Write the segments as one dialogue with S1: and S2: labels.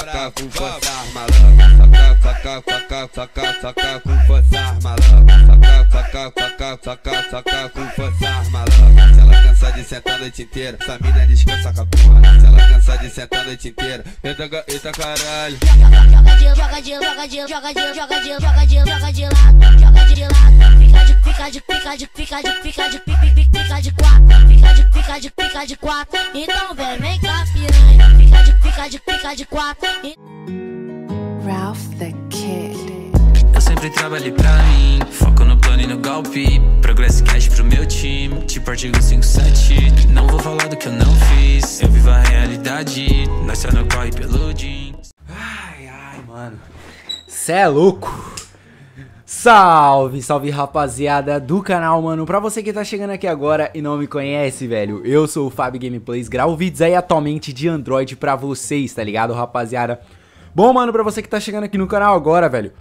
S1: soca com força, malandro. Soca com força, malandro. Soca com força, malandro. Se ela cansa de sentar a noite inteira, essa mina descansa com a porra. Se ela cansa de sentar a noite inteira, eita caralho.
S2: Joga de lado, fica de quatro, então vem cá piranha, fica de quatro.
S3: Ralph the Kid.
S4: Eu sempre trabalhei pra mim, foco no plano e no golpe, progresso e cash pro meu time, tipo artigo 57. Não vou falar do que eu não fiz, eu vivo a realidade, nós só não corre pelo jeans.
S5: Ai, mano, cê é louco. Salve, salve rapaziada do canal, mano. Pra você que tá chegando aqui agora e não me conhece, velho, eu sou o Fábio Gameplays, gravo vídeos aí atualmente de Android pra vocês, tá ligado, rapaziada? Bom, mano, pra você que tá chegando aqui no canal agora, velho,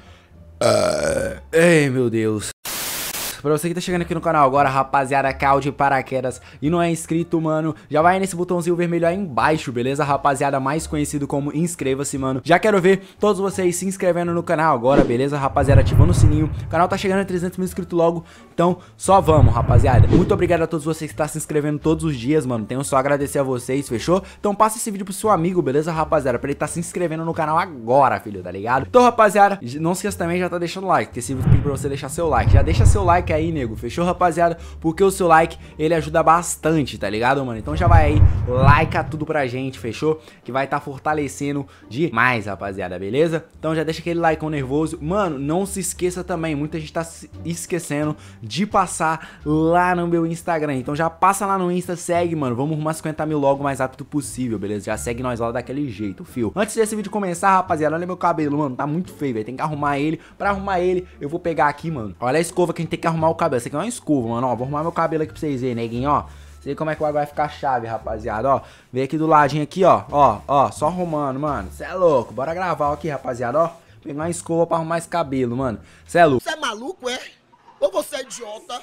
S5: ei, meu Deus. Pra você que tá chegando aqui no canal agora, rapaziada, caiu de paraquedas e não é inscrito, mano, já vai nesse botãozinho vermelho aí embaixo, beleza, rapaziada, mais conhecido como inscreva-se, mano. Já quero ver todos vocês se inscrevendo no canal agora, beleza, rapaziada, ativando o sininho. O canal tá chegando a 300 mil inscritos logo, então só vamos, rapaziada. Muito obrigado a todos vocês que tá se inscrevendo todos os dias, mano, tenho só a agradecer a vocês, fechou? Então passa esse vídeo pro seu amigo, beleza, rapaziada, pra ele tá se inscrevendo no canal agora, filho, tá ligado? Então, rapaziada, não se esqueça também, já tá deixando o like, que esse vídeo pede pra você deixar seu like. Já deixa seu like aí, nego, fechou, rapaziada? Porque o seu like, ele ajuda bastante, tá ligado, mano? Então já vai aí, likea tudo pra gente, fechou? Que vai tá fortalecendo demais, rapaziada, beleza? Então já deixa aquele like nervoso. Mano, não se esqueça também, muita gente tá se esquecendo de passar lá no meu Instagram. Então já passa lá no Insta, segue, mano. Vamos arrumar 50 mil logo o mais rápido possível, beleza? Já segue nós lá daquele jeito, fio. Antes desse vídeo começar, rapaziada, olha meu cabelo, mano, tá muito feio, velho. Tem que arrumar ele. Pra arrumar ele, eu vou pegar aqui, mano. Olha a escova que a gente tem que arrumar o cabelo. Essa aqui é uma escova, mano, ó. Vou arrumar meu cabelo aqui pra vocês verem, neguinho, ó. Sei como é que vai ficar chave, rapaziada, ó. Vem aqui do ladinho aqui, ó. Ó, só arrumando, mano. Cê é louco. Bora gravar aqui, rapaziada, ó. Pegar uma escova pra arrumar esse cabelo, mano. Cê é louco.
S6: Você é maluco, é? Ou você é idiota?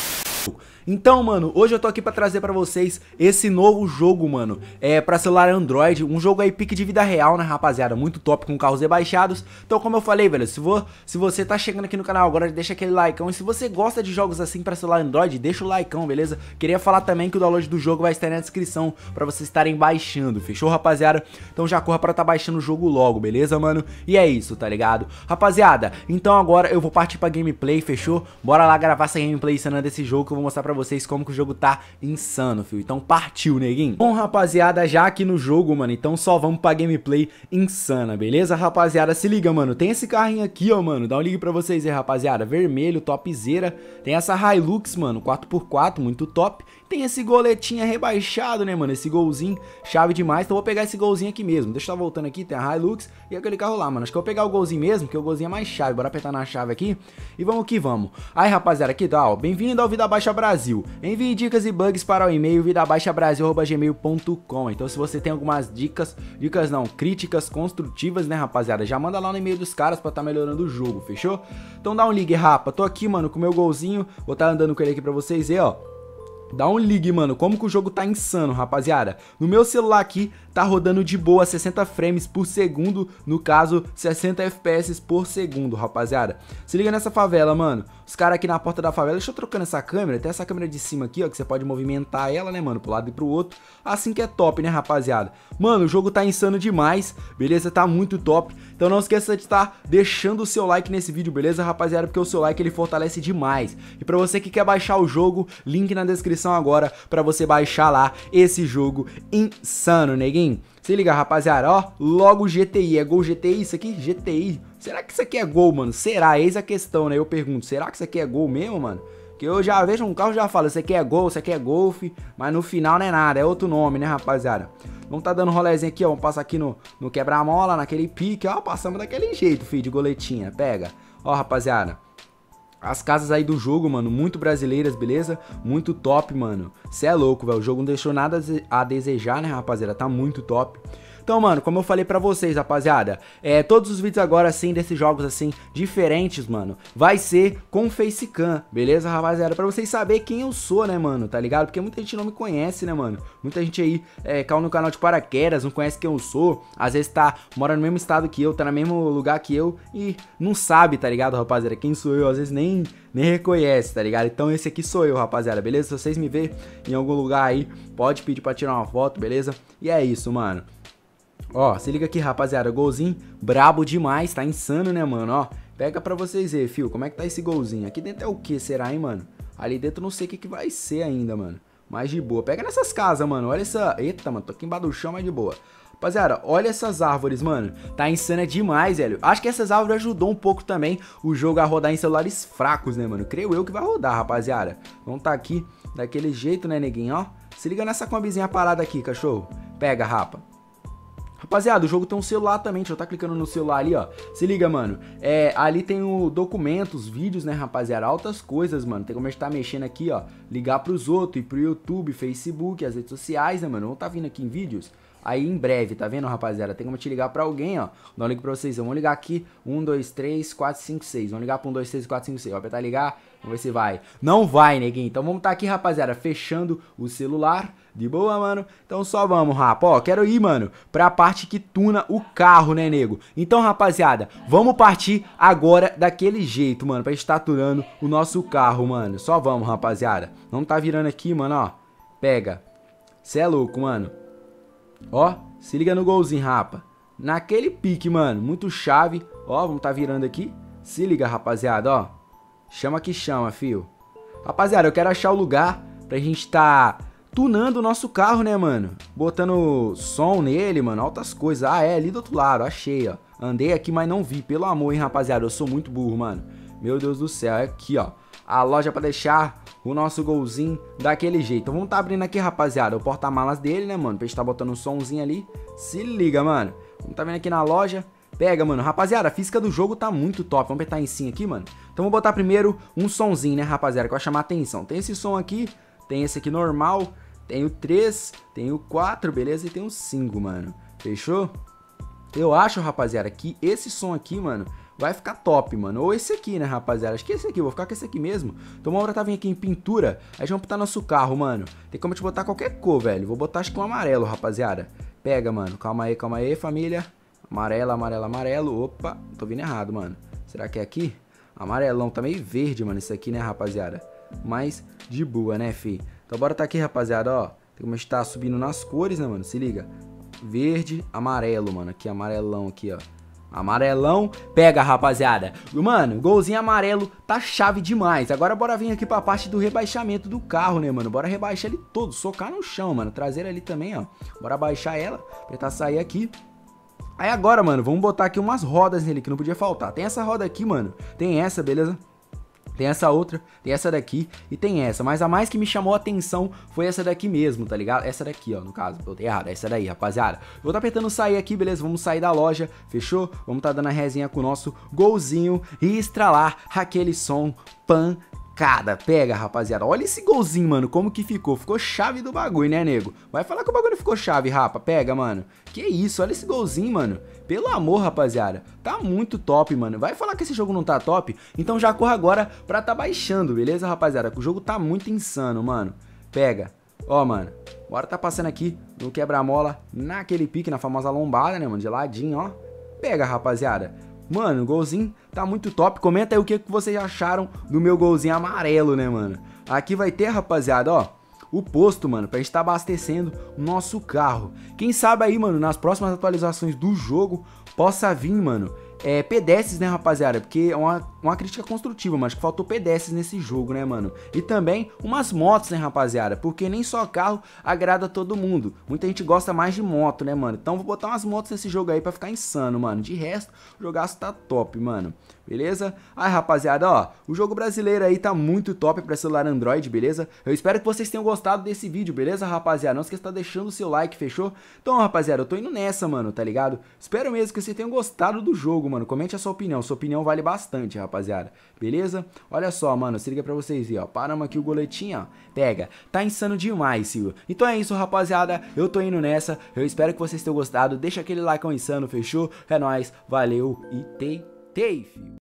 S5: Então, mano, hoje eu tô aqui pra trazer pra vocês esse novo jogo, mano, pra celular Android, um jogo aí pique de vida real, né, rapaziada, muito top, com carros rebaixados. Então, como eu falei, velho, se você tá chegando aqui no canal agora, deixa aquele likeão, e se você gosta de jogos assim pra celular Android, deixa o likeão, beleza? Queria falar também que o download do jogo vai estar aí na descrição pra vocês estarem baixando, fechou, rapaziada? Então já corra pra tá baixando o jogo logo, beleza, mano? E é isso, tá ligado? Rapaziada, então agora eu vou partir pra gameplay, fechou? Bora lá gravar essa gameplay insana desse jogo que eu vou mostrar pra vocês como que o jogo tá insano, filho. Então partiu, neguinho. Bom, rapaziada, já aqui no jogo, mano, então só vamos pra gameplay insana, beleza, rapaziada? Se liga, mano, tem esse carrinho aqui, ó, mano, dá um ligue pra vocês aí, rapaziada, vermelho, topzera. Tem essa Hilux, mano, 4x4, muito top. Tem esse goletinho rebaixado, né, mano, esse golzinho, chave demais. Então eu vou pegar esse golzinho aqui mesmo. Deixa eu tá voltando aqui, tem a Hilux e aquele carro lá, mano. Acho que eu vou pegar o golzinho mesmo, porque o golzinho é mais chave. Bora apertar na chave aqui e vamos que vamos. Aí, rapaziada, aqui tá, ó, bem-vindo ao Vida Baixa Brasil. Envie dicas e bugs para o e-mail vidabaixabrasil@gmail.com. Então se você tem algumas dicas não, críticas construtivas, né, rapaziada, já manda lá no e-mail dos caras pra tá melhorando o jogo, fechou? Então dá um ligue, rapa. Tô aqui, mano, com o meu golzinho, vou tá andando com ele aqui pra vocês verem, ó. Dá um ligue, mano, como que o jogo tá insano, rapaziada. No meu celular aqui, tá rodando de boa 60 frames por segundo, no caso, 60 FPS por segundo, rapaziada. Se liga nessa favela, mano. Os caras aqui na porta da favela, deixa eu trocando essa câmera, tem essa câmera de cima aqui, ó, que você pode movimentar ela, né, mano, pro lado e pro outro. Assim que é top, né, rapaziada. Mano, o jogo tá insano demais, beleza? Tá muito top. Então não esqueça de estar deixando o seu like nesse vídeo, beleza, rapaziada? Porque o seu like, ele fortalece demais. E pra você que quer baixar o jogo, link na descrição agora pra você baixar lá esse jogo insano, neguinho. Se liga, rapaziada, ó, logo GTI, é Gol GTI isso aqui? GTI, será que isso aqui é Gol, mano? Será? Eis a questão, né? Eu pergunto, será que isso aqui é Gol mesmo, mano? Que eu já vejo um carro e já falo, isso aqui é Gol, isso aqui é Golf, mas no final não é nada, é outro nome, né, rapaziada? Vamos tá dando um rolezinho aqui, ó, vamos passar aqui no quebra-mola, naquele pique, ó, passamos daquele jeito, filho, de goletinha, pega. Ó, rapaziada, as casas aí do jogo, mano, muito brasileiras, beleza? Muito top, mano. Cê é louco, velho. O jogo não deixou nada a desejar, né, rapaziada? Tá muito top. Então, mano, como eu falei pra vocês, rapaziada, todos os vídeos agora, assim, desses jogos, assim, diferentes, mano, vai ser com facecam, beleza, rapaziada? Pra vocês saberem quem eu sou, né, mano, tá ligado? Porque muita gente não me conhece, né, mano? Muita gente aí caiu no canal de paraquedas, não conhece quem eu sou, às vezes mora no mesmo estado que eu, tá no mesmo lugar que eu e não sabe, tá ligado, rapaziada? Quem sou eu, às vezes nem reconhece, tá ligado? Então esse aqui sou eu, rapaziada, beleza? Se vocês me verem em algum lugar aí, pode pedir pra tirar uma foto, beleza? E é isso, mano. Ó, se liga aqui, rapaziada, golzinho brabo demais, tá insano, né, mano? Ó, pega pra vocês verem, fio, como é que tá esse golzinho. Aqui dentro é o que, será, hein, mano? Ali dentro não sei o que vai ser ainda, mano. Mas de boa. Pega nessas casas, mano, olha essa... Eita, mano, tô aqui embaixo do chão, mas de boa. Rapaziada, olha essas árvores, mano. Tá insana demais, velho. Acho que essas árvores ajudou um pouco também o jogo a rodar em celulares fracos, né, mano? Creio eu que vai rodar, rapaziada. Vamos tá aqui daquele jeito, né, neguinho, ó. Se liga nessa combizinha parada aqui, cachorro. Pega, rapa. Rapaziada, o jogo tem um celular também, deixa eu tá clicando no celular ali, ó. Se liga, mano, ali tem o documentos, vídeos, né, rapaziada, altas coisas, mano. Tem como a gente tá mexendo aqui, ó, ligar pros outros, ir pro YouTube, Facebook, as redes sociais, né, mano. Vamos tá vindo aqui em vídeos. Aí em breve, tá vendo, rapaziada? Tem como te ligar pra alguém, ó. Dá um ligo pra vocês. Vamos ligar aqui. 1, 2, 3, 4, 5, 6. Vamos ligar pra 1, 2, 3, 4, 5, 6. Vou apertar ligar. Vamos ver se vai. Não vai, neguinho. Então vamos tá aqui, rapaziada, fechando o celular. De boa, mano. Então só vamos, rapa. Ó, quero ir, mano, pra parte que tuna o carro, né, nego? Então, rapaziada, vamos partir agora daquele jeito, mano, pra gente tá tunando o nosso carro, mano. Só vamos, rapaziada. Vamos tá virando aqui, mano, ó. Pega. Cê é louco, mano. Ó, se liga no golzinho, rapa. Naquele pique, mano, muito chave. Ó, vamos tá virando aqui. Se liga, rapaziada, ó. Chama que chama, fio. Rapaziada, eu quero achar o lugar pra gente tá tunando o nosso carro, né, mano? Botando som nele, mano, altas coisas. Ah, é, ali do outro lado, achei, ó. Andei aqui, mas não vi, pelo amor, hein, rapaziada. Eu sou muito burro, mano. Meu Deus do céu, é aqui, ó. A loja pra deixar o nosso golzinho daquele jeito. Então vamos tá abrindo aqui, rapaziada, o porta-malas dele, né, mano? Pra gente tá botando um somzinho ali. Se liga, mano. Vamos tá vendo aqui na loja. Pega, mano. Rapaziada, a física do jogo tá muito top. Vamos apertar em sim aqui, mano. Então vou botar primeiro um somzinho, né, rapaziada, que vai chamar a atenção. Tem esse som aqui, tem esse aqui normal, tem o 3, tem o 4, beleza? E tem o 5, mano. Fechou? Eu acho, rapaziada, que esse som aqui, mano, vai ficar top, mano. Ou esse aqui, né, rapaziada? Acho que esse aqui, vou ficar com esse aqui mesmo. Então uma hora tá vindo aqui em pintura. Aí vamos botar nosso carro, mano. Tem como a gente botar qualquer cor, velho. Vou botar acho que um amarelo, rapaziada. Pega, mano. Calma aí, família. Amarelo, amarelo, amarelo. Opa, tô vindo errado, mano. Será que é aqui? Amarelão, tá meio verde, mano, isso aqui, né, rapaziada? Mas de boa, né, fi? Então bora tá aqui, rapaziada, ó. Tem como a gente tá subindo nas cores, né, mano? Se liga. Verde, amarelo, mano. Aqui, amarelão aqui, ó. Amarelão, pega, rapaziada. Mano, golzinho amarelo tá chave demais. Agora bora vir aqui pra parte do rebaixamento do carro, né, mano? Bora rebaixar ele todo, socar no chão, mano. Traseira ali também, ó. Bora baixar ela, apertar sair aqui. Aí agora, mano, vamos botar aqui umas rodas nele que não podia faltar. Tem essa roda aqui, mano. Tem essa, beleza? Tem essa outra, tem essa daqui e tem essa. Mas a mais que me chamou a atenção foi essa daqui mesmo, tá ligado? Essa daqui, ó, no caso, botei errado, essa daí, rapaziada. Vou tá apertando sair aqui, beleza? Vamos sair da loja, fechou? Vamos tá dando a resinha com o nosso golzinho e estralar aquele som pancada. Pega, rapaziada. Olha esse golzinho, mano, como que ficou. Ficou chave do bagulho, né, nego? Vai falar que o bagulho ficou chave, rapa. Pega, mano. Que isso, olha esse golzinho, mano. Pelo amor, rapaziada. Tá muito top, mano. Vai falar que esse jogo não tá top? Então já corra agora pra tá baixando, beleza, rapaziada? Que o jogo tá muito insano, mano. Pega. Ó, mano. Bora tá passando aqui no quebra-mola, naquele pique, na famosa lombada, né, mano? De ladinho, ó. Pega, rapaziada. Mano, o golzinho tá muito top. Comenta aí o que vocês acharam do meu golzinho amarelo, né, mano? Aqui vai ter, rapaziada, ó, o posto, mano, pra gente tá abastecendo o nosso carro. Quem sabe aí, mano, nas próximas atualizações do jogo possa vir, mano, pedestres, né, rapaziada? Porque é uma crítica construtiva, mas que faltou pedestres nesse jogo, né, mano? E também umas motos, né, rapaziada? Porque nem só carro agrada todo mundo. Muita gente gosta mais de moto, né, mano? Então vou botar umas motos nesse jogo aí pra ficar insano, mano. De resto, o jogaço tá top, mano. Beleza? Aí, rapaziada, ó, o jogo brasileiro aí tá muito top pra celular Android, beleza? Eu espero que vocês tenham gostado desse vídeo, beleza, rapaziada? Não esqueça de estar deixando o seu like, fechou? Então, rapaziada, eu tô indo nessa, mano, tá ligado? Espero mesmo que vocês tenham gostado do jogo, mano. Comente a sua opinião vale bastante, rapaziada. Beleza? Olha só, mano, se liga pra vocês aí, ó. Paramos aqui o goletinho, ó. Pega. Tá insano demais, Silvio. Então é isso, rapaziada. Eu tô indo nessa. Eu espero que vocês tenham gostado. Deixa aquele like insano, fechou? É nóis. Valeu e tei, filho.